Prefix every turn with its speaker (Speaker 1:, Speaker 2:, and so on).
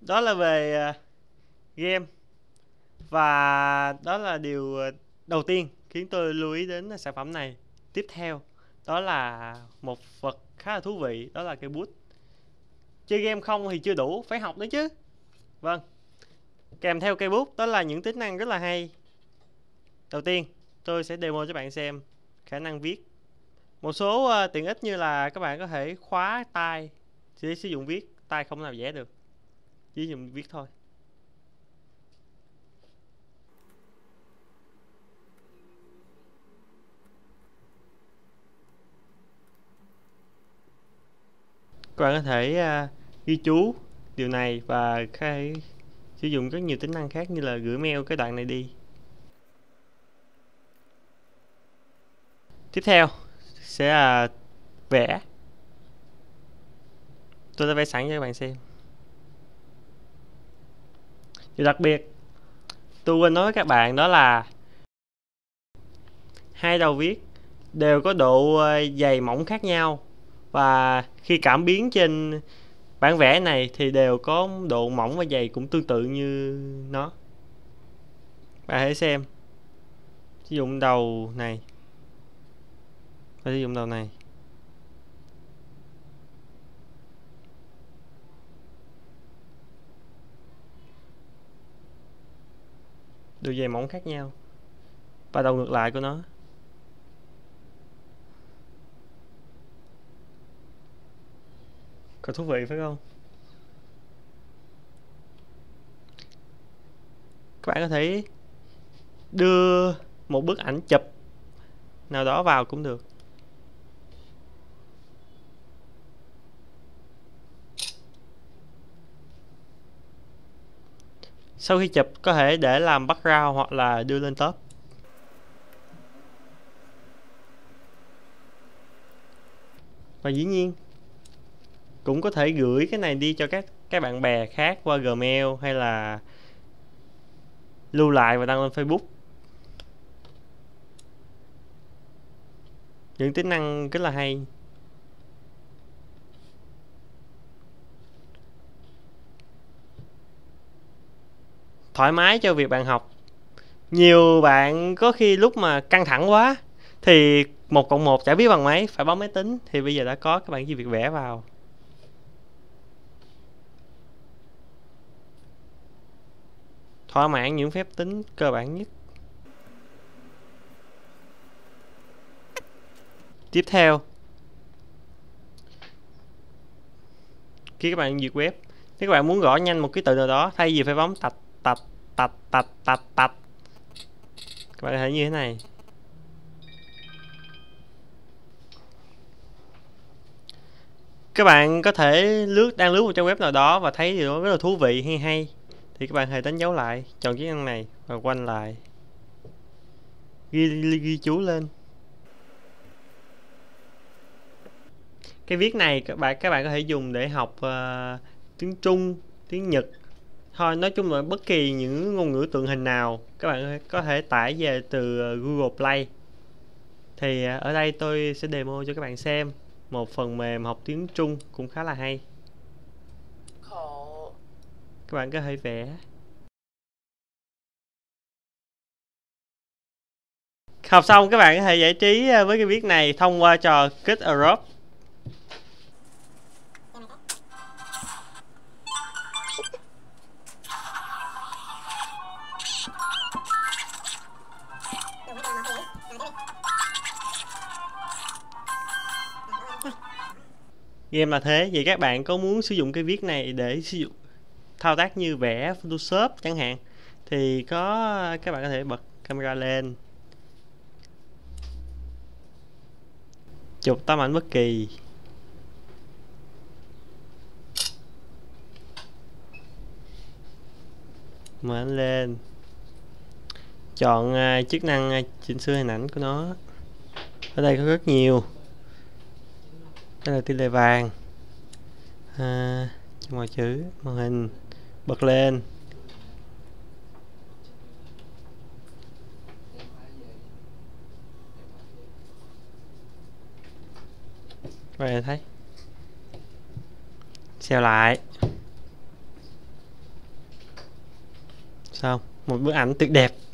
Speaker 1: Đó là về game. Và đó là điều đầu tiên khiến tôi lưu ý đến sản phẩm này. Tiếp theo, đó là một vật khá là thú vị, đó là cây bút. Chơi game không thì chưa đủ, phải học nữa chứ. Vâng, kèm theo cây bút đó là những tính năng rất là hay. Đầu tiên, tôi sẽ demo cho bạn xem khả năng viết. Một số tiện ích như là các bạn có thể khóa tay để sử dụng viết, tay không nào vẽ được, chỉ dùng viết thôi. Các bạn có thể ghi chú điều này và có thể sử dụng rất nhiều tính năng khác như là gửi mail cái đoạn này đi. Tiếp theo sẽ là vẽ. Tôi đã vẽ sẵn cho các bạn xem. Điều đặc biệt tôi quên nói với các bạn đó là hai đầu viết đều có độ dày mỏng khác nhau, và khi cảm biến trên bản vẽ này thì đều có độ mỏng và dày cũng tương tự như nó. Bạn hãy xem, sử dụng đầu này và sử dụng đầu này. Độ dày mỏng khác nhau và đầu ngược lại của nó. Còn thú vị phải không? Các bạn có thể đưa một bức ảnh chụp nào đó vào cũng được. Sau khi chụp có thể để làm background hoặc là đưa lên top. Và dĩ nhiên cũng có thể gửi cái này đi cho các bạn bè khác qua Gmail hay là lưu lại và đăng lên Facebook. Những tính năng rất là hay. Thoải mái cho việc bạn học. Nhiều bạn có khi lúc mà căng thẳng quá thì 1+1 chả biết bằng mấy, phải bấm máy tính, thì bây giờ đã có các bạn chỉ việc vẽ vào. Thỏa mãn những phép tính cơ bản nhất. Tiếp theo, khi các bạn duyệt web, nếu các bạn muốn gõ nhanh một cái từ nào đó, thay vì phải bấm tạch tạch tạch tạch tạch tạch, các bạn có thể như thế này. Các bạn có thể đang lướt một trang web nào đó và thấy điều đó rất là thú vị hay thì các bạn hãy đánh dấu lại, chọn chức năng này và quanh lại, ghi chú lên. Cái viết này các bạn có thể dùng để học tiếng Trung, tiếng Nhật, thôi nói chung là bất kỳ những ngôn ngữ tượng hình nào các bạn có thể tải về từ Google Play. Thì ở đây tôi sẽ demo cho các bạn xem một phần mềm học tiếng Trung cũng khá là hay. Các bạn có thể vẽ. Học xong các bạn có thể giải trí với cái viết này thông qua trò Kids Adopt. Game là thế. Vậy các bạn có muốn sử dụng cái viết này để sử dụng thao tác như vẽ Photoshop chẳng hạn, thì các bạn có thể bật camera lên, chụp tấm ảnh bất kỳ, mở ảnh lên, chọn chức năng chỉnh sửa hình ảnh của nó. Ở đây có rất nhiều. Đây là tỷ lệ vàng, trong mọi chữ, màn hình, bật lên. Các bạn thấy. Xeo lại. Sao? Một bức ảnh tuyệt đẹp.